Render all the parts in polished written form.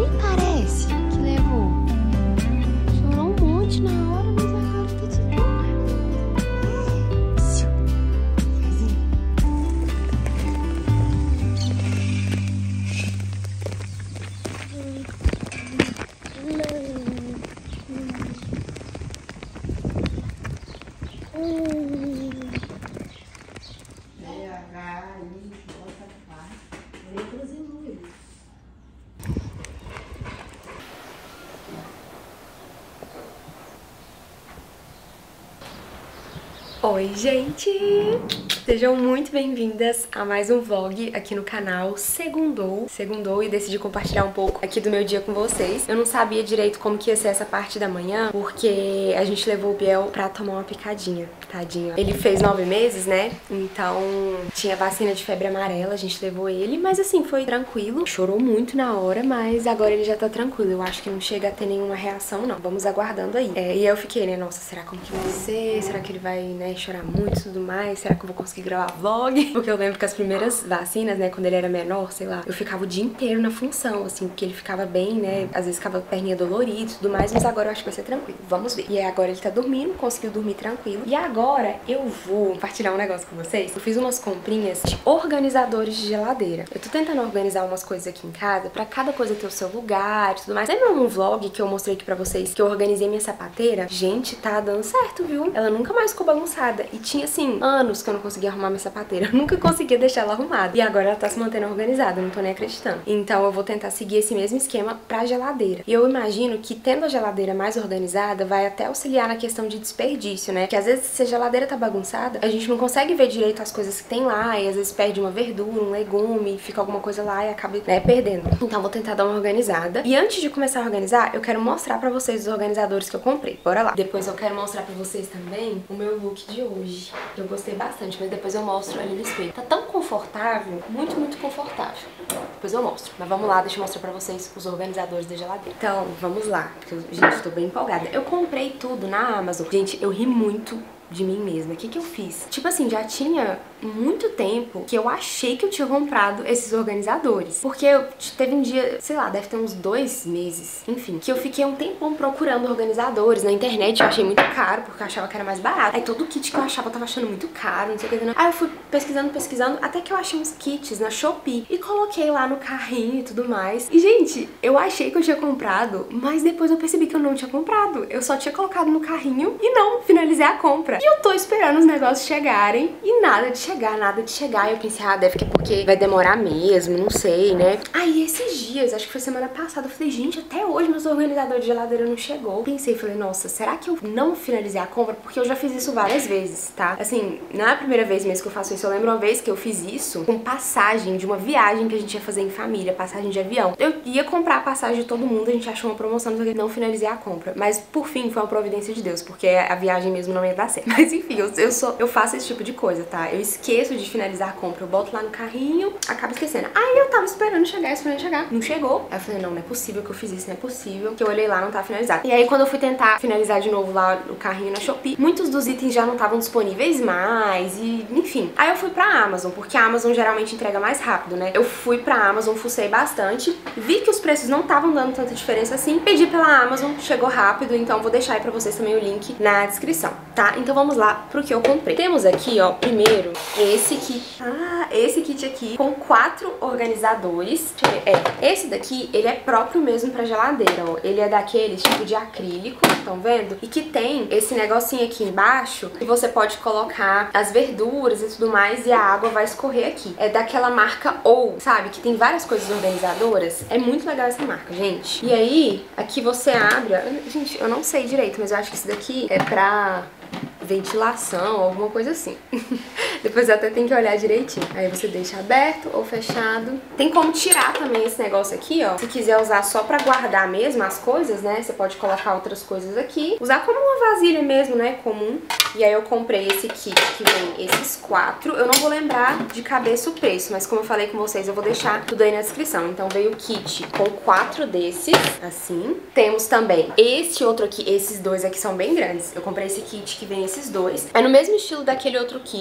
Nem parece que levou. Chorou um monte na hora, mas agora tá de boa. Oi, gente! Sejam muito bem-vindas a mais um vlog aqui no canal. Segundou e decidi compartilhar um pouco aqui do meu dia com vocês. Eu não sabia direito como que ia ser essa parte da manhã, porque a gente levou o Biel pra tomar uma picadinha, tadinho. Ele fez 9 meses, né? Então tinha vacina de febre amarela, a gente levou ele, mas assim, foi tranquilo. Chorou muito na hora, mas agora ele já tá tranquilo. Eu acho que não chega a ter nenhuma reação, não. Vamos aguardando aí. E eu fiquei, né, nossa, será como que vai ser? Será que ele vai, né, chorar muito e tudo mais? Será que eu vou conseguir gravar vlog? Porque eu lembro que as primeiras vacinas, né, quando ele era menor, sei lá, eu ficava o dia inteiro na função, assim, porque ele ficava bem, né, às vezes ficava perninha dolorida e tudo mais, mas agora eu acho que vai ser tranquilo. Vamos ver. E agora ele tá dormindo, conseguiu dormir tranquilo. E agora eu vou compartilhar um negócio com vocês. Eu fiz umas comprinhas de organizadores de geladeira. Eu tô tentando organizar umas coisas aqui em casa, pra cada coisa ter o seu lugar e tudo mais. Lembra um vlog que eu mostrei aqui pra vocês, que eu organizei minha sapateira? Gente, tá dando certo, viu? Ela nunca mais ficou bagunçada. E tinha, assim, anos que eu não conseguia arrumar minha sapateira. Eu nunca conseguia deixar ela arrumada. E agora ela tá se mantendo organizada, eu não tô nem acreditando. Então eu vou tentar seguir esse mesmo esquema pra geladeira. E eu imagino que tendo a geladeira mais organizada, vai até auxiliar na questão de desperdício, né? Porque às vezes se a geladeira tá bagunçada, a gente não consegue ver direito as coisas que tem lá, e às vezes perde uma verdura, um legume, fica alguma coisa lá e acaba, né, perdendo. Então vou tentar dar uma organizada. E antes de começar a organizar, eu quero mostrar pra vocês os organizadores que eu comprei. Bora lá. Depois eu quero mostrar pra vocês também o meu look de hoje. Eu gostei bastante, mas depois eu mostro ali no espelho. Tá tão confortável, muito, muito confortável. Depois eu mostro. Mas vamos lá, deixa eu mostrar pra vocês os organizadores da geladeira. Então, vamos lá, porque eu, gente, tô bem empolgada. Eu comprei tudo na Amazon. Gente, eu ri muito de mim mesma. O que que eu fiz? Tipo assim, já tinha muito tempo que eu achei que eu tinha comprado esses organizadores. Porque teve um dia, sei lá, deve ter uns 2 meses, enfim, que eu fiquei um tempão procurando organizadores na internet. Eu achei muito caro, porque eu achava que era mais barato. Aí todo kit que eu achava eu tava achando muito caro, não sei o que. Aí eu fui pesquisando, até que eu achei uns kits na Shopee e coloquei lá no carrinho e tudo mais. E, gente, eu achei que eu tinha comprado, mas depois eu percebi que eu não tinha comprado. Eu só tinha colocado no carrinho e não finalizei a compra. E eu tô esperando os negócios chegarem e nada de chegar. Eu pensei, ah, deve que é porque vai demorar mesmo, não sei, né? Aí esses dias, acho que foi semana passada, eu falei, gente, até hoje meus organizadores de geladeira não chegou. Pensei, falei, nossa, será que eu não finalizei a compra? Porque eu já fiz isso várias vezes, tá? Assim, não é a primeira vez mesmo que eu faço isso. Eu lembro uma vez que eu fiz isso com passagem de uma viagem que a gente ia fazer em família, passagem de avião. Eu ia comprar a passagem de todo mundo, a gente achou uma promoção, não finalizei a compra. Mas, por fim, foi uma providência de Deus, porque a viagem mesmo não ia dar certo. Mas, enfim, eu faço esse tipo de coisa, tá? Eu esqueço de finalizar a compra, eu boto lá no carrinho, acabo esquecendo. Aí eu tava esperando chegar, não chegou. Aí eu falei, não é possível que eu fiz isso, não é possível. Que eu olhei lá, não tá finalizado. E aí quando eu fui tentar finalizar de novo lá no carrinho na Shopee, muitos dos itens já não estavam disponíveis mais e, enfim. Aí eu fui pra Amazon, porque a Amazon geralmente entrega mais rápido, né? Eu fui pra Amazon, fucei bastante, vi que os preços não estavam dando tanta diferença assim, pedi pela Amazon, chegou rápido, então vou deixar aí pra vocês também o link na descrição, tá? Então vamos lá pro que eu comprei. Temos aqui, ó, primeiro, esse kit aqui com 4 organizadores. Deixa eu ver. Esse daqui, ele é próprio mesmo pra geladeira, ó. Ele é daqueles tipo de acrílico, estão vendo? E que tem esse negocinho aqui embaixo que você pode colocar as verduras e tudo mais e a água vai escorrer aqui. É daquela marca Ou, sabe? Que tem várias coisas organizadoras. É muito legal essa marca, gente. E aí, aqui você abre... Gente, eu não sei direito, mas eu acho que isso daqui é pra ventilação, alguma coisa assim. Depois eu até tenho que olhar direitinho. Aí você deixa aberto ou fechado. Tem como tirar também esse negócio aqui, ó. Se quiser usar só pra guardar mesmo as coisas, né? Você pode colocar outras coisas aqui. Usar como uma vasilha mesmo, né? Comum. E aí eu comprei esse kit que vem esses 4. Eu não vou lembrar de cabeça o preço, mas como eu falei com vocês, eu vou deixar tudo aí na descrição. Então veio o kit com 4 desses, assim. Temos também esse outro aqui. Esses dois aqui são bem grandes. Eu comprei esse kit que vem esses dois. É no mesmo estilo daquele outro kit, só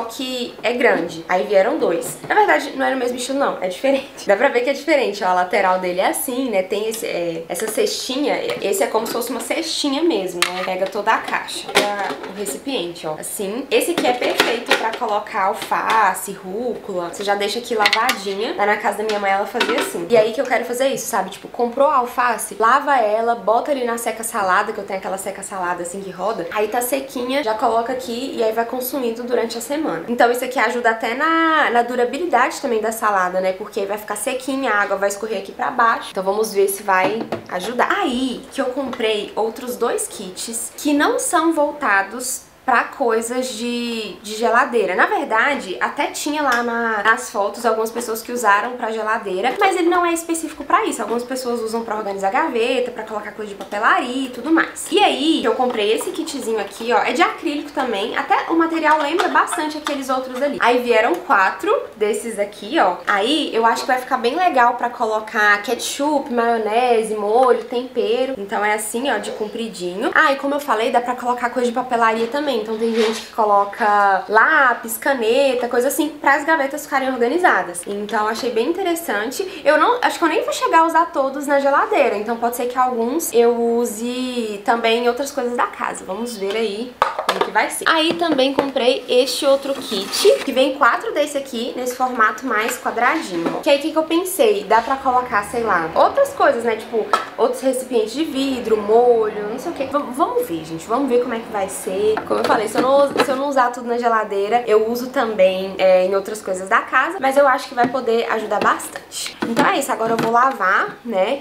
que é grande. Aí vieram dois. Na verdade, não é no mesmo estilo, não. É diferente. Dá pra ver que é diferente, ó. A lateral dele é assim, né? Tem essa cestinha. Esse é como se fosse uma cestinha mesmo, né? Pega toda a caixa. O recipiente, ó. Assim. Esse aqui é perfeito pra colocar alface, rúcula. Você já deixa aqui lavadinha. Lá na casa da minha mãe ela fazia assim. E aí que eu quero fazer isso, sabe? Tipo, comprou a alface, lava ela, bota ali na seca salada, que eu tenho aquela seca salada assim que roda. Aí tá sequinha, já coloca aqui e aí vai consumindo durante a semana. Então isso aqui ajuda até na durabilidade também da salada, né? Porque aí vai ficar sequinha, a água vai escorrer aqui pra baixo. Então vamos ver se vai ajudar. Aí que eu comprei outros dois kits que não são voltados pra coisas de geladeira. Na verdade, até tinha lá nas fotos algumas pessoas que usaram pra geladeira, mas ele não é específico pra isso. Algumas pessoas usam pra organizar gaveta, pra colocar coisa de papelaria e tudo mais. E aí, eu comprei esse kitzinho aqui, ó, é de acrílico também, até o material lembra bastante aqueles outros ali. Aí vieram 4 desses aqui, ó. Aí, eu acho que vai ficar bem legal pra colocar ketchup, maionese, molho, tempero. Então é assim, ó, de compridinho. Ah, e como eu falei, dá pra colocar coisa de papelaria também. Então tem gente que coloca lápis, caneta, coisa assim, para as gavetas ficarem organizadas. Então achei bem interessante. Acho que eu nem vou chegar a usar todos na geladeira, então pode ser que alguns eu use também em outras coisas da casa. Vamos ver aí como que vai ser. Aí também comprei este outro kit, que vem 4 desse aqui, nesse formato mais quadradinho. Que aí o que eu pensei? Dá pra colocar, sei lá, outras coisas, né? Tipo, outros recipientes de vidro, molho, não sei o que. Vamos ver, gente. Vamos ver como é que vai ser. Como eu falei, se eu não usar tudo na geladeira, eu uso também em outras coisas da casa, mas eu acho que vai poder ajudar bastante. Então é isso, agora eu vou lavar, né,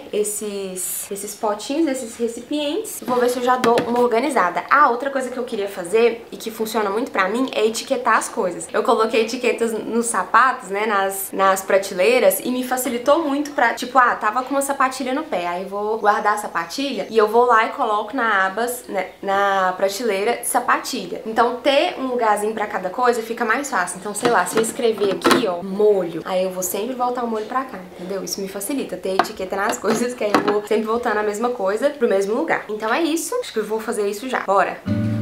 esses potinhos, esses recipientes, e vou ver se eu já dou uma organizada. Ah, outra coisa que eu queria fazer, e que funciona muito pra mim, é etiquetar as coisas. Eu coloquei etiquetas nos sapatos, né, nas prateleiras, e me facilitou muito pra, tipo, tava com uma sapatilha no pé, aí vou guardar a sapatilha, e eu vou lá e coloco na abas, né, na prateleira de sapatilha. Então ter um lugarzinho pra cada coisa fica mais fácil. Então, sei lá, se eu escrever aqui, ó, molho, aí eu vou sempre voltar o molho pra cá, entendeu? Isso me facilita, ter etiqueta nas coisas, que aí eu vou sempre voltando a mesma coisa pro mesmo lugar. Então é isso, acho que eu vou fazer isso já. Bora!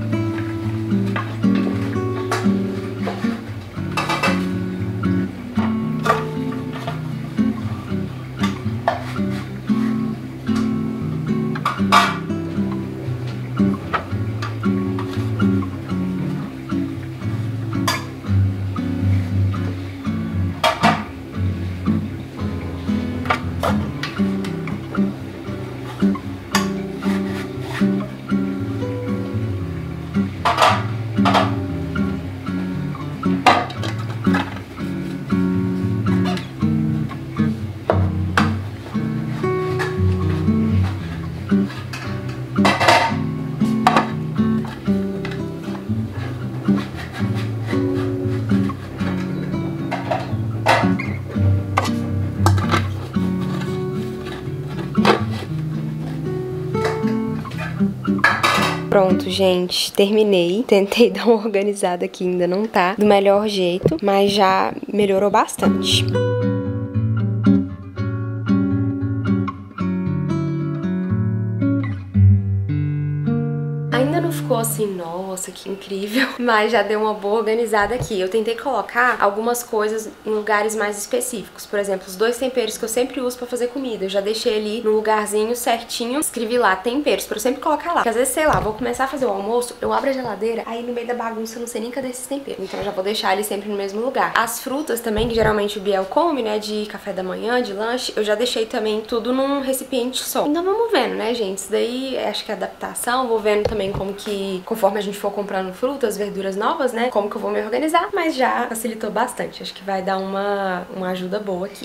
Pronto, gente, terminei. Tentei dar uma organizada aqui, ainda não tá do melhor jeito, mas já melhorou bastante. Ainda não ficou assim, nossa, que incrível, mas já deu uma boa organizada aqui. Eu tentei colocar algumas coisas em lugares mais específicos. Por exemplo, os 2 temperos que eu sempre uso pra fazer comida, eu já deixei ali no lugarzinho certinho, escrevi lá temperos, pra eu sempre colocar lá. Porque às vezes, sei lá, vou começar a fazer o almoço, eu abro a geladeira, aí no meio da bagunça eu não sei nem cadê esses temperos. Então eu já vou deixar ele sempre no mesmo lugar. As frutas também, que geralmente o Biel come, né, de café da manhã, de lanche, eu já deixei também tudo num recipiente só. Então vamos vendo, né, gente? Isso daí acho que é adaptação, vou vendo também como que, conforme a gente for comprando frutas, verduras novas, né, como que eu vou me organizar, mas já facilitou bastante. Acho que vai dar uma ajuda boa aqui.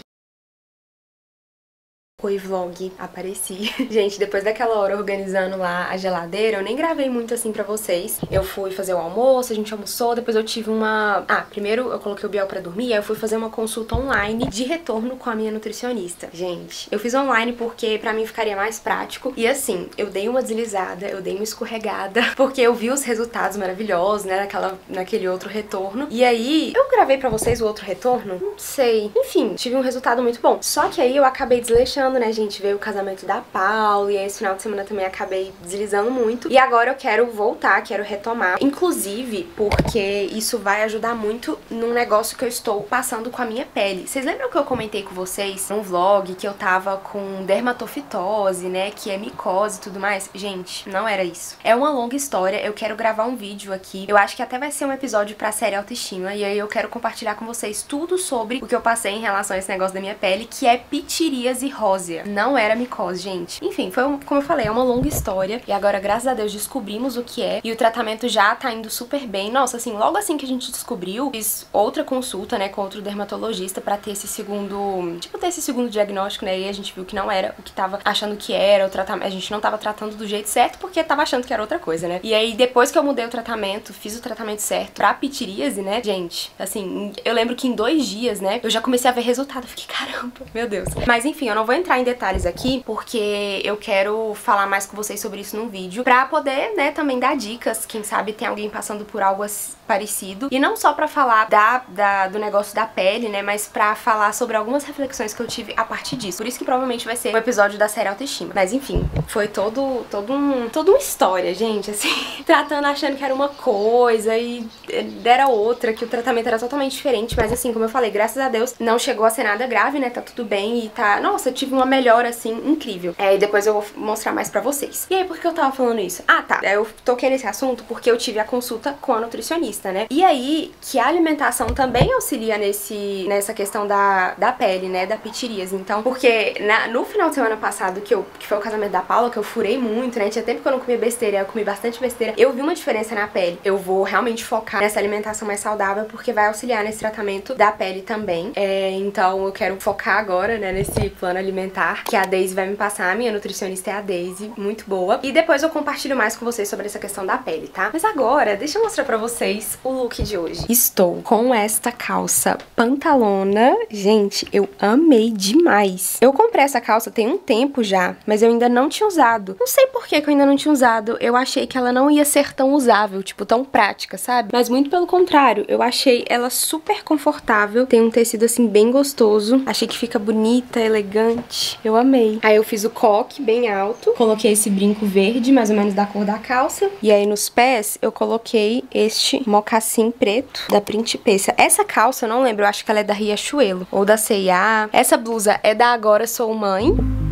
Oi, vlog, apareci. Gente, depois daquela hora organizando lá a geladeira, eu nem gravei muito assim pra vocês. Eu fui fazer o almoço, a gente almoçou, depois eu tive uma... primeiro eu coloquei o Biel pra dormir, aí eu fui fazer uma consulta online de retorno com a minha nutricionista. Gente, eu fiz online porque pra mim ficaria mais prático. E assim, eu dei uma deslizada, eu dei uma escorregada, porque eu vi os resultados maravilhosos, né, naquele outro retorno. E aí, eu gravei pra vocês o outro retorno? Não sei. Enfim, tive um resultado muito bom. Só que aí eu acabei desleixando terminando, né, gente? Veio o casamento da Paula e aí esse final de semana também acabei deslizando muito. E agora eu quero voltar, quero retomar. Inclusive porque isso vai ajudar muito num negócio que eu estou passando com a minha pele. Vocês lembram que eu comentei com vocês num vlog que eu tava com dermatofitose, né, que é micose e tudo mais? Gente, não era isso. É uma longa história, eu quero gravar um vídeo aqui. Eu acho que até vai ser um episódio pra série Autoestima. E aí eu quero compartilhar com vocês tudo sobre o que eu passei em relação a esse negócio da minha pele, que é pitiríase rósea. Não era micose, gente. Enfim, como eu falei, é uma longa história. E agora, graças a Deus, descobrimos o que é. E o tratamento já tá indo super bem. Nossa, assim, logo assim que a gente descobriu, fiz outra consulta, né, com outro dermatologista pra ter esse segundo... Tipo, ter esse segundo diagnóstico, né? E a gente viu que não era o que tava achando que era o tratamento. A gente não tava tratando do jeito certo porque tava achando que era outra coisa, né? E aí, depois que eu mudei o tratamento, fiz o tratamento certo pra pitiríase, né, gente? Assim, eu lembro que em 2 dias, né, eu já comecei a ver resultado. Eu fiquei, caramba, meu Deus. Mas enfim, eu não vou entrar em detalhes aqui, porque eu quero falar mais com vocês sobre isso num vídeo, pra poder, né, também dar dicas. Quem sabe tem alguém passando por algo parecido. E não só pra falar do negócio da pele, né, mas pra falar sobre algumas reflexões que eu tive a partir disso. Por isso que provavelmente vai ser um episódio da série Autoestima. Mas enfim, foi toda uma história, gente, assim, tratando, achando que era uma coisa e era outra, que o tratamento era totalmente diferente. Mas assim, como eu falei, graças a Deus não chegou a ser nada grave, né, tá tudo bem e tá... Nossa, eu tive uma melhora, assim, incrível. E depois eu vou mostrar mais pra vocês. E aí, por que eu tava falando isso? Ah, tá, eu toquei nesse assunto porque eu tive a consulta com a nutricionista, né? E aí, que a alimentação também auxilia nessa questão da pele, né, da pitiríase. Então, porque no final de semana passado, que foi o casamento da Paula, que eu furei muito, né, tinha tempo que eu não comia besteira, eu comi bastante besteira, eu vi uma diferença na pele. Eu vou realmente focar nessa alimentação mais saudável, porque vai auxiliar nesse tratamento da pele também. Então, eu quero focar agora, né, nesse plano alimentar, que a Daisy vai me passar. A minha nutricionista é a Daisy, muito boa. E depois eu compartilho mais com vocês sobre essa questão da pele, tá? Mas agora, deixa eu mostrar pra vocês o look de hoje. Estou com esta calça pantalona. Gente, eu amei demais. Eu comprei essa calça tem um tempo já, mas eu ainda não tinha usado. Não sei por que eu ainda não tinha usado. Eu achei que ela não ia ser tão usável, tipo, tão prática, sabe? Mas muito pelo contrário, eu achei ela super confortável. Tem um tecido, assim, bem gostoso. Achei que fica bonita, elegante. Eu amei. Aí eu fiz o coque bem alto. Coloquei esse brinco verde, mais ou menos da cor da calça. E aí nos pés eu coloquei este mocassim preto da Principessa. Essa calça, eu não lembro, eu acho que ela é da Riachuelo ou da C&A. Essa blusa é da Agora Sou Mãe.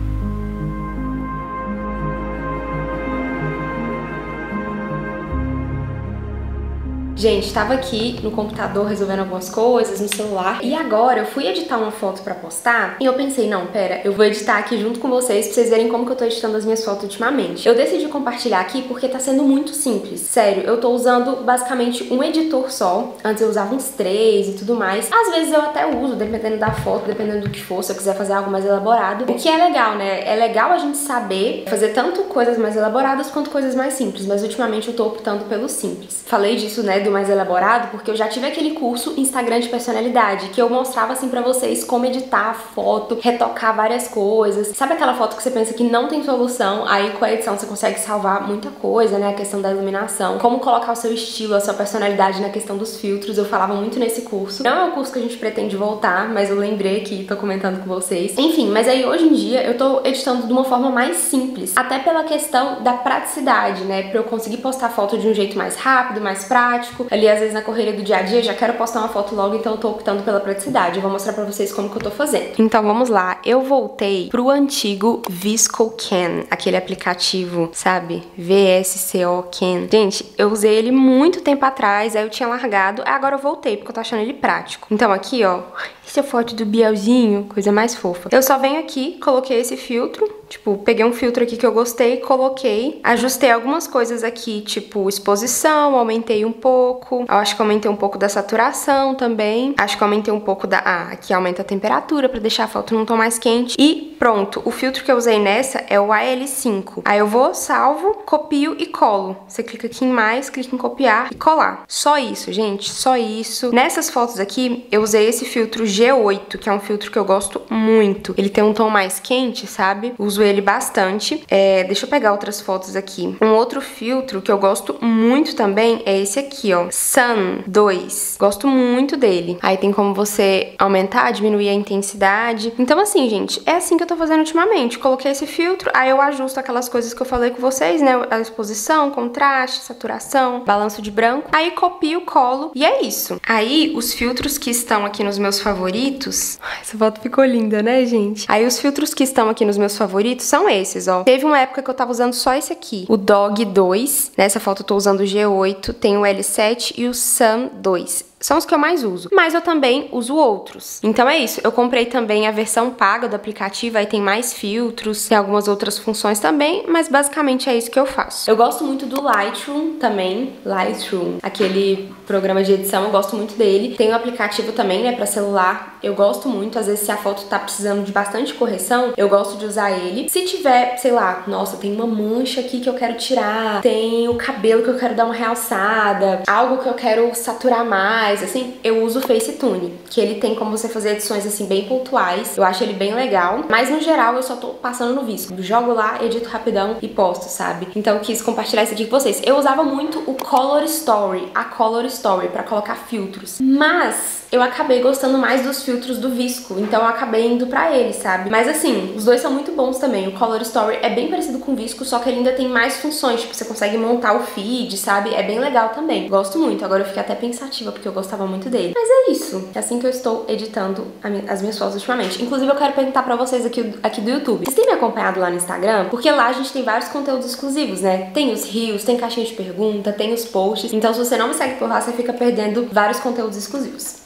Gente, tava aqui no computador resolvendo algumas coisas, no celular, e agora eu fui editar uma foto pra postar, e eu pensei, não, pera, eu vou editar aqui junto com vocês pra vocês verem como que eu tô editando as minhas fotos ultimamente. Eu decidi compartilhar aqui porque tá sendo muito simples. Sério, eu tô usando basicamente um editor só. Antes eu usava uns 3 e tudo mais. Às vezes eu até uso, dependendo da foto, dependendo do que for, se eu quiser fazer algo mais elaborado. O que é legal, né? É legal a gente saber fazer tanto coisas mais elaboradas quanto coisas mais simples, mas ultimamente eu tô optando pelo simples. Falei disso, né, do mais elaborado, porque eu já tive aquele curso Instagram de personalidade, que eu mostrava assim pra vocês como editar a foto, retocar várias coisas. Sabe aquela foto que você pensa que não tem solução, aí com a edição você consegue salvar muita coisa, né, a questão da iluminação, como colocar o seu estilo, a sua personalidade na questão dos filtros. Eu falava muito nesse curso. Não é um curso que a gente pretende voltar, mas eu lembrei aqui, tô comentando com vocês. Enfim, mas aí hoje em dia eu tô editando de uma forma mais simples, até pela questão da praticidade, né, pra eu conseguir postar foto de um jeito mais rápido, mais prático. Ali, às vezes, na correria do dia a dia, já quero postar uma foto logo, então eu tô optando pela praticidade. Eu vou mostrar pra vocês como que eu tô fazendo. Então, vamos lá. Eu voltei pro antigo VSCOCAN, aquele aplicativo, sabe? VSCOCAN. Gente, eu usei ele muito tempo atrás, aí eu tinha largado, agora eu voltei, porque eu tô achando ele prático. Então, aqui, ó, essa foto do Bielzinho, coisa mais fofa. Eu só venho aqui, coloquei esse filtro, tipo, peguei um filtro aqui que eu gostei, coloquei, ajustei algumas coisas aqui, tipo, exposição, aumentei um pouco, eu acho que aumentei um pouco da saturação também, acho que aumentei um pouco da... aqui aumenta a temperatura pra deixar a foto num tom mais quente e pronto. O filtro que eu usei nessa é o AL5. Aí eu vou, salvo, copio e colo. Você clica aqui em mais, clica em copiar e colar. Só isso, gente, só isso. Nessas fotos aqui, eu usei esse filtro G8, que é um filtro que eu gosto muito. Ele tem um tom mais quente, sabe? Os uso ele bastante. Deixa eu pegar outras fotos aqui. Um outro filtro que eu gosto muito também é esse aqui, ó, Sun 2. Gosto muito dele. Aí tem como você aumentar, diminuir a intensidade. Então assim, gente, é assim que eu tô fazendo ultimamente. Coloquei esse filtro, aí eu ajusto aquelas coisas que eu falei com vocês, né? A exposição, contraste, saturação, balanço de branco. Aí copio, colo e é isso. Aí os filtros que estão aqui nos meus favoritos... Ai, essa foto ficou linda, né, gente? Aí os filtros que estão aqui nos meus favoritos são esses, ó. Teve uma época que eu tava usando só esse aqui, o Dog 2. Nessa foto eu tô usando o G8, tem o L7 e o Sun 2. São os que eu mais uso, mas eu também uso outros. Então é isso, eu comprei também a versão paga do aplicativo, aí tem mais filtros, tem algumas outras funções também, mas basicamente é isso que eu faço. Eu gosto muito do Lightroom também, Lightroom, aquele programa de edição, eu gosto muito dele. Tem o aplicativo também, né, pra celular, eu gosto muito, às vezes se a foto tá precisando de bastante correção, eu gosto de usar ele. Se tiver, sei lá, nossa, tem uma mancha aqui que eu quero tirar, tem o cabelo que eu quero dar uma realçada, algo que eu quero saturar mais, assim, eu uso o FaceTune, que ele tem como você fazer edições assim bem pontuais. Eu acho ele bem legal, mas no geral eu só tô passando no Visco. Jogo lá, edito rapidão e posto, sabe? Então eu quis compartilhar isso aqui com vocês. Eu usava muito o Color Story, a Color Story pra colocar filtros, mas eu acabei gostando mais dos filtros do Visco, então eu acabei indo pra ele, sabe? Mas assim, os dois são muito bons também. O Color Story é bem parecido com o Visco, só que ele ainda tem mais funções, tipo, você consegue montar o feed, sabe? É bem legal também. Gosto muito. Agora eu fiquei até pensativa, porque eu gostava muito dele. Mas é isso. É assim que eu estou editando as minhas fotos ultimamente. Inclusive, eu quero perguntar pra vocês aqui do YouTube. Vocês têm me acompanhado lá no Instagram? Porque lá a gente tem vários conteúdos exclusivos, né? Tem os reels, tem caixinha de pergunta, tem os posts. Então, se você não me segue por lá, você fica perdendo vários conteúdos exclusivos.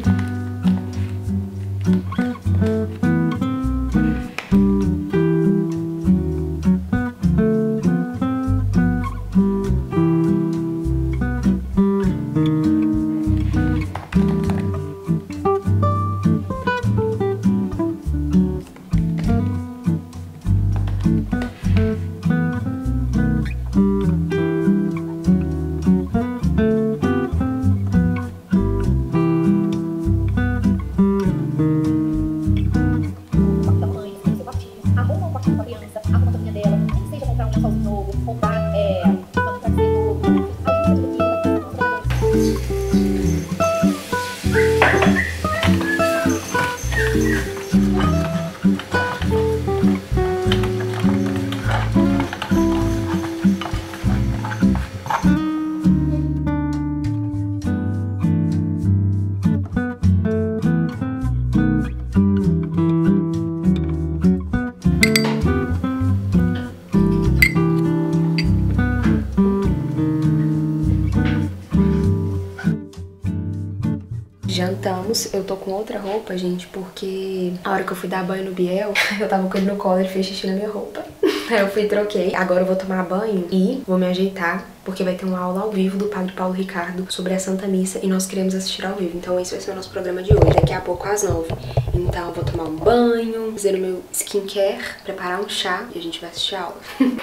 Jantamos, eu tô com outra roupa, gente, porque a hora que eu fui dar banho no Biel, eu tava com ele no colo, ele fez xixi na minha roupa. Aí eu fui e troquei. Agora eu vou tomar banho e vou me ajeitar, porque vai ter uma aula ao vivo do Padre Paulo Ricardo sobre a Santa Missa e nós queremos assistir ao vivo. Então esse vai ser o nosso programa de hoje, daqui a pouco às 9. Então eu vou tomar um banho, fazer o meu skincare, preparar um chá e a gente vai assistir a aula.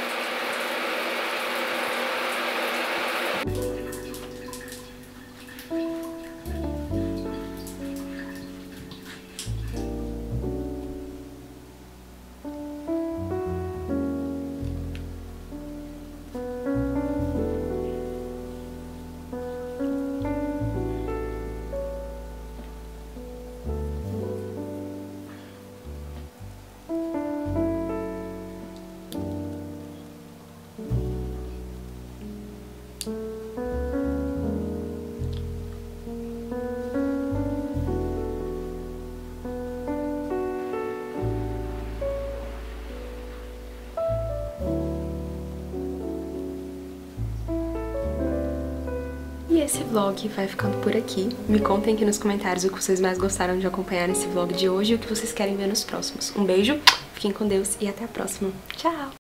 E esse vlog vai ficando por aqui. Me contem aqui nos comentários o que vocês mais gostaram de acompanhar nesse vlog de hoje e o que vocês querem ver nos próximos. Um beijo, fiquem com Deus e até a próxima. Tchau!